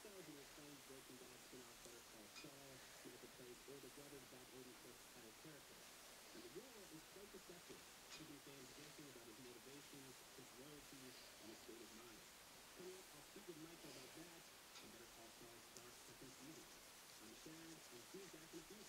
styles in which fans breaking bad spin off Better Call Saul, Michael plays older brother to Bob Odenkirk's title character. And the role is quite deceptive, keeping fans guessing about his motivations, his loyalties, and his state of mind. Coming up, I'll speak with Michael about that and Better Call Saul's dark second season. I'm Sharon, and see you back in a few.